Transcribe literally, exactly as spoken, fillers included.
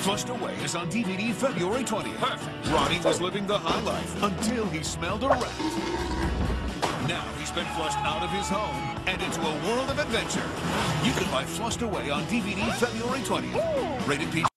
Flushed Away is on D V D February twentieth. Perfect. Ronnie was living the high life until he smelled a rat. Now he's been flushed out of his home and into a world of adventure. You can buy Flushed Away on D V D February twentieth. Rated P G.